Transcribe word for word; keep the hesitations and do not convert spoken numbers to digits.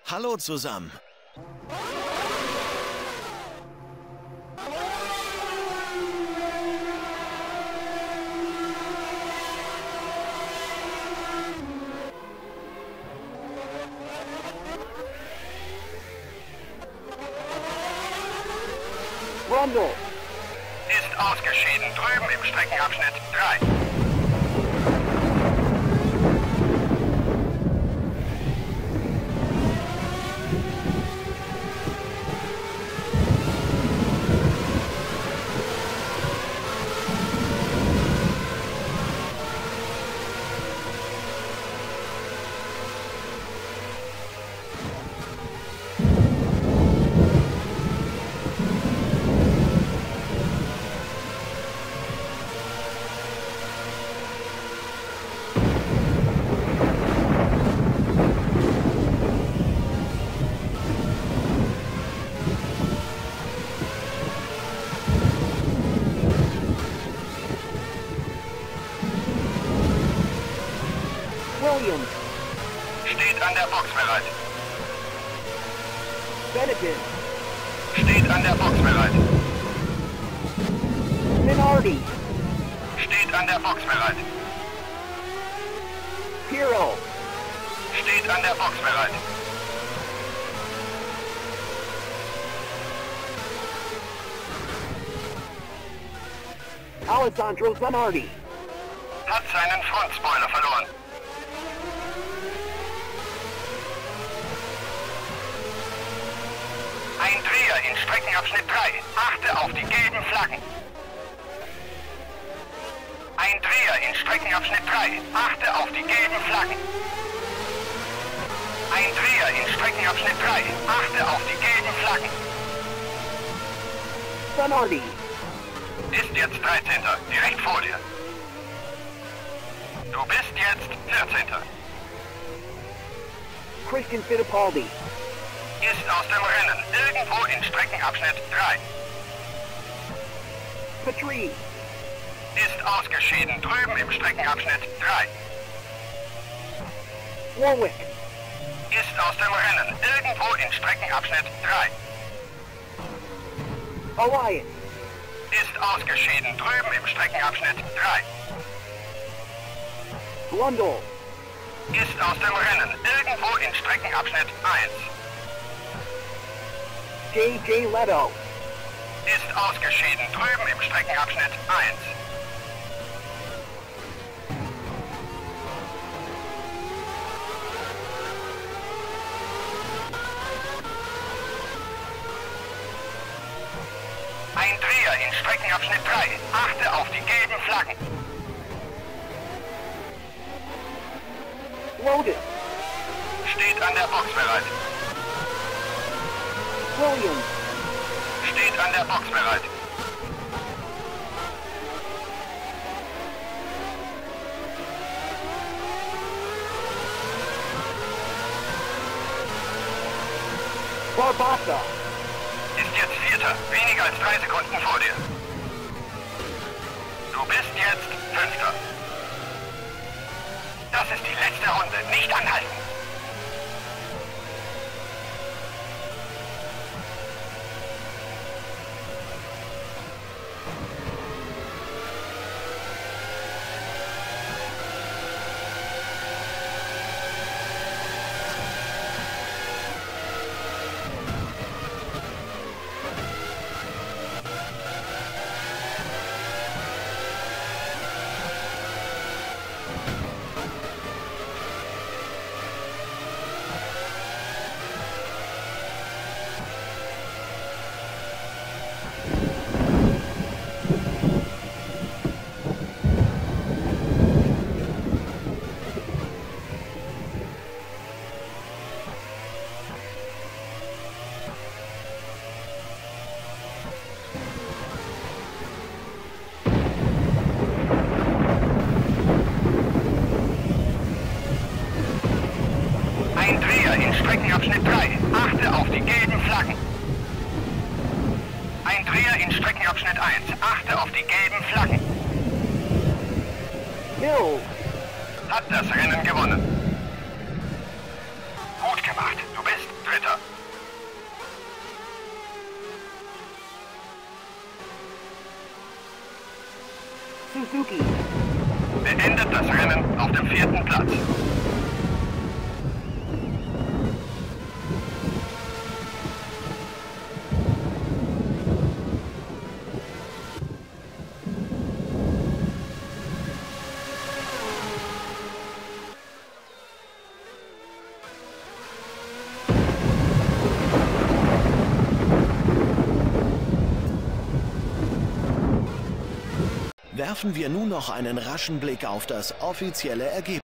Hallo zusammen. Rondo Ist ausgeschieden. Drüben im Streckenabschnitt drei. Williams Steht an der Box bereit. Benetton Steht an der Box bereit. Minardi Steht an der Box bereit. Pirro Steht an der Box bereit. Alessandro Zanardi Hat seinen Frontspoiler verloren. Ein Dreher in Streckenabschnitt drei. Achte auf die gelben Flaggen. Ein Dreher in Streckenabschnitt drei. Achte auf die gelben Flaggen. Ein Dreher in Streckenabschnitt drei. Achte auf die gelben Flaggen. Zanardi Ist jetzt dreizehnter. Direkt vor dir. Du bist jetzt vierzehnter. Christian Fittipaldi Ist aus dem Rennen. Irgendwo in Streckenabschnitt drei. Patrice Ist ausgeschieden. Drüben im Streckenabschnitt drei. Warwick Ist aus dem Rennen. Irgendwo in Streckenabschnitt drei. Alliance Ist ausgeschieden. Drüben im Streckenabschnitt drei. Blundell Ist aus dem Rennen. Irgendwo in Streckenabschnitt eins. J J Leto Ist ausgeschieden. Drüben im Streckenabschnitt eins. Ein Dreher in Streckenabschnitt drei. Achte auf die gelben Flaggen. Loaded Steht an der Box bereit. Williams Steht an der Box bereit. Barbassa Ist jetzt vierter. Weniger als drei Sekunden vor dir. Du bist jetzt fünfter. Das ist die letzte Runde. Nicht anhalten. Streckenabschnitt drei. Achte auf die gelben Flaggen. Ein Dreher in Streckenabschnitt eins. Achte auf die gelben Flaggen. Mills Hat das Rennen gewonnen. Gut gemacht. Du bist Suzuki. Beendet das Rennen auf dem vierten Platz. Werfen wir nun noch einen raschen Blick auf das offizielle Ergebnis.